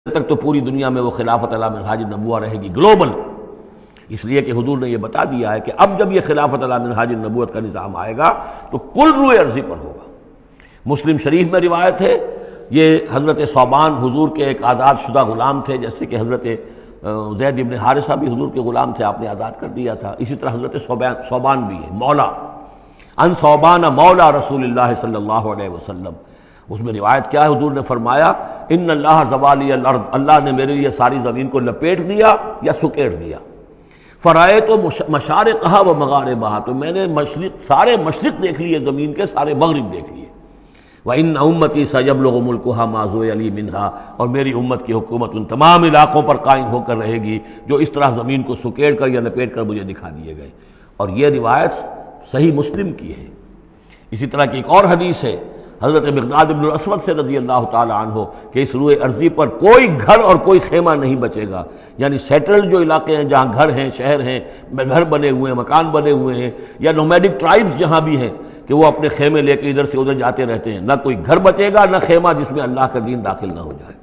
تک تو پوری دنیا میں وہ خلافت علی منہاج النبوہ رہے گی گلوبل، اس لیے کہ حضور نے یہ بتا دیا ہے کہ اب جب یہ خلافت علی منہاج النبوت کا نظام آئے گا تو کل روئے ارضی پر ہوگا۔ مسلم شریف میں روایت ہے، یہ حضرت ثوبان حضور کے ایک آزاد شدہ غلام تھے، جیسے کہ حضرت زید ابن حارثہ بھی حضور کے غلام تھے، آپ نے آزاد کر دیا تھا، اسی طرح حضرت ثوبان بھی ہے مولا، ان ثوبان مولا رسول اللہ صلی اللہ علیہ وسلم۔ اس میں روایت کیا ہے، حضور نے فرمایا ان اللہ زوالی الارض، اللہ نے میرے لیے ساری زمین کو لپیٹ دیا یا سکیڑ دیا، فرائے تو مشارقہا و مغاربہا، تو میں نے سارے مشرق دیکھ لیے زمین کے، سارے مغرب دیکھ لیے، وَإِنَّ أُمَّتِي سَيَبْلُغُ مُلْكُهَا مَا زُوِّيَ لِي مِنْهَا، اور میری امت کی حکومت ان تمام علاقوں پر قائم ہو کر رہے گی جو اس طرح زمین کو سکیڑ کر یا لپیٹ کر مجھے دکھا دیے گئے۔ اور یہ روایت صحیح مسلم کی ہے۔ اسی طرح کی ایک اور حدیث ہے حضرت مقداد بن الاسود سے رضی اللہ تعالی عنہ کہ اس روئے ارضی پر کوئی گھر اور کوئی خیمہ نہیں بچے گا، یعنی سیٹلڈ جو علاقے ہیں جہاں گھر ہیں، شہر ہیں، گھر بنے ہوئے ہیں، مکان بنے ہوئے ہیں، یا نومیڈک ٹرائبز جہاں بھی ہیں کہ وہ اپنے خیمے لے کے ادھر سے ادھر جاتے رہتے ہیں، نہ کوئی گھر بچے گا نہ خیمہ جس میں اللہ کا دین داخل نہ ہو جائے۔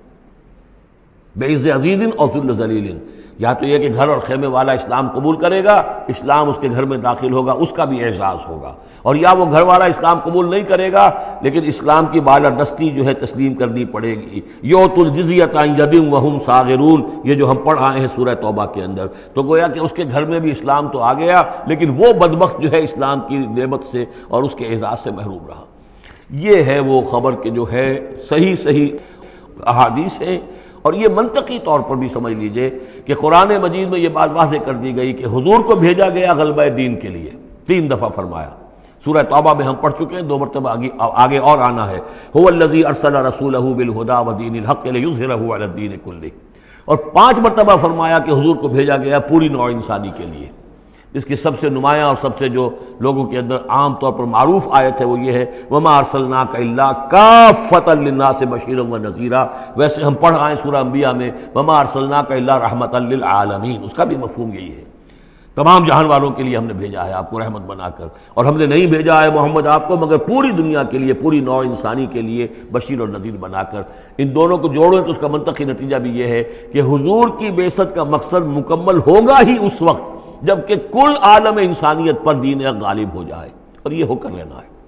بعز عزیز اور ذل ذلیل، یا تو یہ کہ گھر اور خیمے والا اسلام قبول کرے گا، اسلام اس کے گھر میں داخل ہوگا، اس کا بھی اعزاز ہوگا، اور یا وہ گھر والا اسلام قبول نہیں کرے گا لیکن اسلام کی بالادستی جو ہے تسلیم کرنی پڑے گی۔ یؤتوا الجزیۃ عن ید وہم صاغرون، یہ جو ہم پڑھ آئے ہیں سورہ توبہ کے اندر، تو گویا کہ اس کے گھر میں بھی اسلام تو آ گیا لیکن وہ بدبخت جو ہے اسلام کی نعمت سے اور اس کے اعزاز سے محروم رہا۔ یہ ہے وہ خبر کہ جو ہے صحیح احادیث ہیں، اور یہ منطقی طور پر بھی سمجھ لیجئے کہ قرآن مجید میں یہ بات واضح کر دی گئی کہ حضور کو بھیجا گیا غلبہ دین کے لیے، 3 دفعہ فرمایا۔ سورہ توبہ میں ہم پڑھ چکے ہیں، 2 مرتبہ آگے اور آنا ہے، هو الذی ارسل رسولہ بالہدی ودین الحق لیظہرہ علی الدین کلہ، اور 5 مرتبہ فرمایا کہ حضور کو بھیجا گیا پوری نوع انسانی کے لیے۔ اس کی سب سے نمایاں اور سب سے جو لوگوں کے اندر عام طور پر معروف آیت ہے وہ یہ ہے وَمَا أَرْسَلْنَاكَ إِلَّا كَافَّةً لِلنَّاسِ بَشِيرًا وَنَذِيرًا، ویسے ہم پڑھ آئے سورہ انبیاء میں وَمَا أَرْسَلْنَاكَ إِلَّا رَحْمَةً لِلْعَالَمِينَ، اس کا بھی مفہوم یہی ہے، تمام جہان والوں کے لیے ہم نے بھیجا ہے آپ کو رحمت بنا کر، اور ہم نے نہیں بھیجا ہے محمد آپ کو مگر پوری دنیا کے لیے، پوری نوع انسانی کے لیے بشیر اور نذیر بنا کر۔ ان دونوں کو جوڑیں تو اس کا منطقی نتیجہ بھی یہ ہے کہ حضور کی بعثت کا مقصد مکمل ہوگا ہی اس وقت جبکہ کل عالم انسانیت پر دین حق غالب ہو جائے، اور یہ ہو کر رہنا ہے۔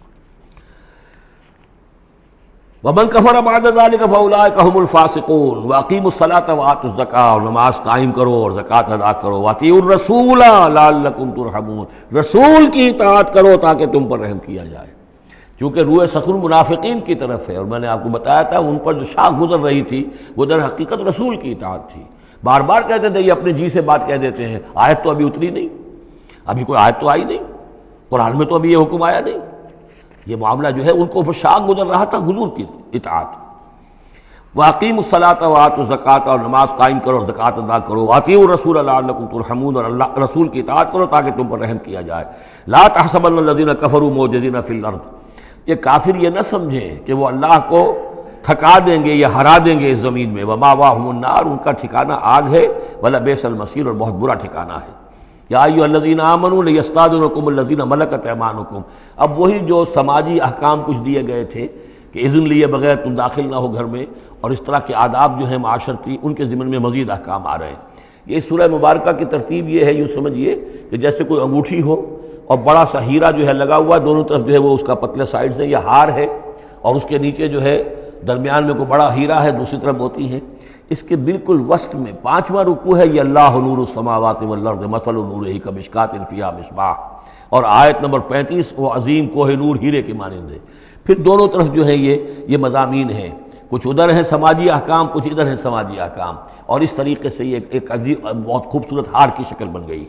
وَمَنْ كَفَرَ بَعْدَ ذَلِكَ فَأُولَٰئِكَ هُمُ الْفَاسِقُونَ وَأَقِیمُوا الصَّلَاةَ وَآتُوا الزَّکَاةَ، اور نماز قائم کرو اور زکوٰۃ ادا کرو، وَأَطِیعُوا الرَّسُولَ لَعَلَّکُمْ تُرْحَمُونَ، رسول کی اطاعت کرو تاکہ تم پر رحم کیا جائے۔ چونکہ روئے سخن منافقین کی طرف ہے، اور میں نے آپ کو بتایا تھا ان پر جو شاخ گزر رہی تھی وہ در حقیقت رسول کی اطاعت تھی۔ بار بار کہتے تھے، یہ اپنے جی سے بات کہہ دیتے ہیں، آیت تو ابھی اتری نہیں، ابھی کوئی آیت تو آئی نہیں، قرآن میں تو ابھی یہ حکم آیا نہیں، یہ معاملہ جو ہے ان کو شاخ گزر رہا تھا حضور کی اطاعت۔ وَأَقِیمُوا الصَّلَاةَ وَآتُوا الزَّکَاةَ، اور نماز قائم کرو اور زکوٰۃ ادا کرو، وَأَطِیعُوا الرَّسُولَ لَعَلَّکُمْ تُرْحَمُونَ، اور اللہ رسول کی اطاعت کرو تاکہ تم پر رحم کیا جائے۔ لَا تَحْسَبَنَّ الَّذِينَ كَفَرُوا مُعْجِزِينَ فِي الْأَرْضِ، یہ کافر یہ نہ سمجھیں کہ وہ اللہ کو تھکا دیں گے یا ہرا دیں گے اس زمین میں، وَمَأْوَاهُمُ النَّارُ، ان کا ٹھکانہ آگ ہے، وَلَبِئْسَ الْمَصِيرُ، اور بہت برا ٹھکانہ ہے۔ یا ایھا الذین آمنوا لیستأذنکم الذین ملکت ایمانکم، اب وہی جو سماجی احکام کچھ دیے گئے تھے کہ اذن لیے بغیر تم داخل نہ ہو گھر میں، اور اس طرح کے آداب جو ہیں معاشرتی، ان کے ضمن میں مزید احکام آ رہے ہیں۔ یہ سورہ مبارکہ کی ترتیب یہ ہے، یوں سمجھیے کہ جیسے کوئی انگوٹھی ہو اور بڑا سا ہیرا جو ہے لگا ہوا، دونوں طرف جو ہے وہ اس کا پتلے سائڈ سے یا ہار ہے، اور اس کے نیچے جو ہے درمیان میں کوئی بڑا ہیرا ہے، دوسری طرف موتی ہے، اس کے بالکل وسط میں 5واں رکوع ہے، یہ اللہ نور السماوات والارض مثل نورہ کمشکاۃ فیہا مصباح، اور آیت نمبر 35 وہ عظیم کوہ نور ہیرے کے مانند ہے۔ پھر دونوں طرف جو ہے یہ مضامین ہیں، کچھ ادھر ہیں سماجی احکام، کچھ ادھر ہیں سماجی احکام، اور اس طریقے سے یہ ایک عظیم بہت خوبصورت ہار کی شکل بن گئی۔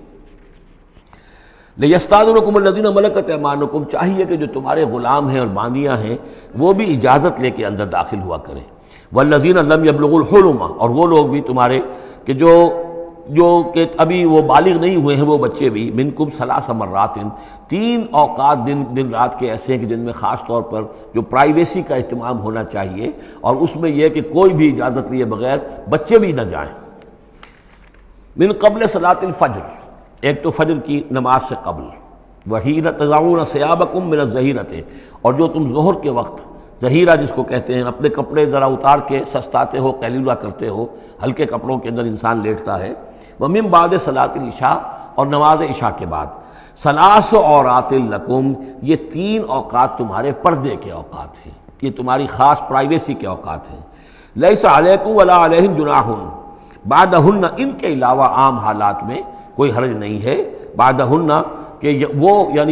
لیستأذنکم الذین ملکت ایمانکم، چاہیے کہ جو تمہارے غلام ہیں اور باندیاں ہیں وہ بھی اجازت لے کے اندر داخل ہوا کریں۔ والذین لم یبلغوا الحلم، اور وہ لوگ بھی تمہارے کہ جو کہ ابھی وہ بالغ نہیں ہوئے ہیں، وہ بچے بھی، منکم 3 مرات، 3 اوقات دن رات کے ایسے ہیں کہ جن میں خاص طور پر جو پرائیویسی کا اہتمام ہونا چاہیے، اور اس میں یہ کہ کوئی بھی اجازت لیے بغیر بچے بھی نہ جائیں۔ من قبل صلاۃ الفجر، ایک تو فجر کی نماز سے قبل، وحین تضعون ثیابکم من الظہیرۃ، اور جو تم ظہر کے وقت ظہیرہ جس کو کہتے ہیں، اپنے کپڑے ذرا اتار کے سستاتے ہو، قیلولہ کرتے ہو، ہلکے کپڑوں کے اندر انسان لیٹتا ہے۔ وَمِن بَعْدِ صلاۃ العشاء، اور نماز عشاء کے بعد، ثلاث عورات لکم، یہ 3 اوقات تمہارے پردے کے اوقات ہیں، یہ تمہاری خاص پرائیویسی کے اوقات ہیں۔ لیس علیکم ولا علیہم جناح، بعدہن، ان کے علاوہ عام حالات میں کوئی حرج نہیں ہے، بعدہن کہ وہ یعنی